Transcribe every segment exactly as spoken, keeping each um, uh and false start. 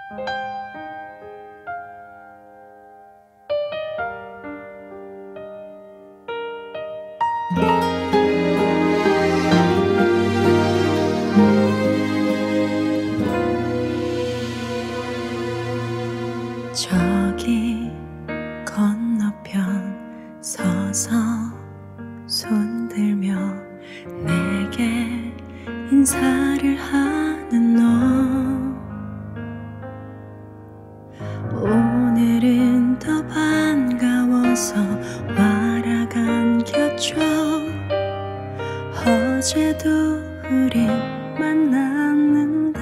저기 건너편 서서 손들며 내게 인사를 하는 너, 오늘은 더 반가워서 와라 안겨줘. 어제도 우린 만났는데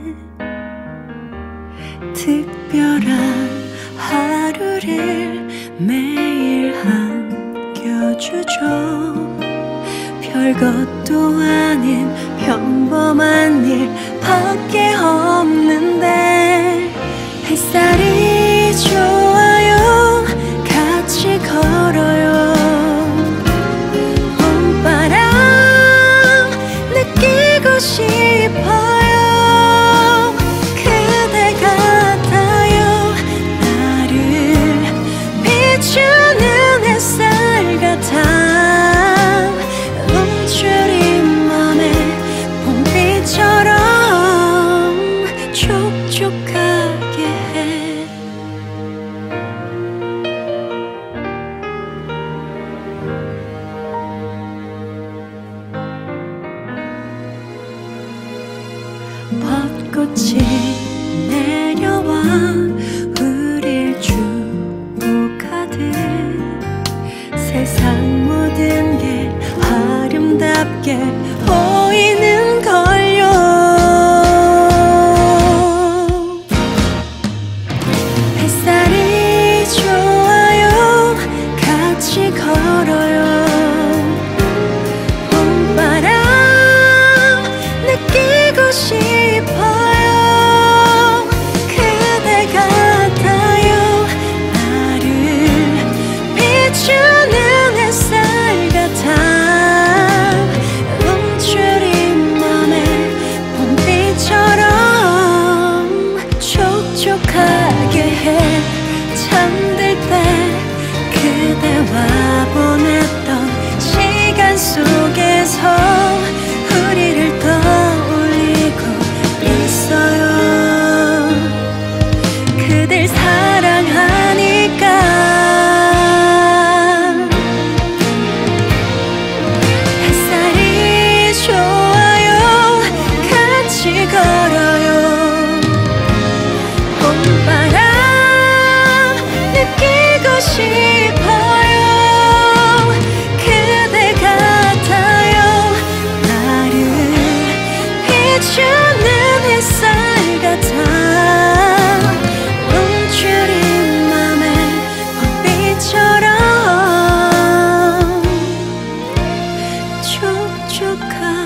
특별한 하루를 매일 안겨주죠. 별것도 아닌 평범한 일밖에 없는데 햇살이 좋아요. 같이 걸어요. 봄바람 느끼고 싶어요. 주는 햇살 같아. 움츠린 맘에 봄비처럼 촉촉하게 해. 벚꽃이 내려와 우릴 축복하듯 세상 모든 게 아름답게 보이는걸요. 햇살이 좋아요. 같이 걸어요. 봄바람 느끼고 싶어요. 그대 같아요. 나를 비추는 햇살 같아. 움츠린 맘에 봄비처럼 촉촉하게 해. 잠들 때 그대와 보냈던 시간 속에서 우리를 떠올리고 있어요. 그댈 사랑하니까. 햇살이 좋아요. 같이 걸어요. 봄바람 느끼고 싶어요. 그대 같아요. 나를 비추는 햇살 같아. 움츠린 맘에 봄비처럼 촉촉한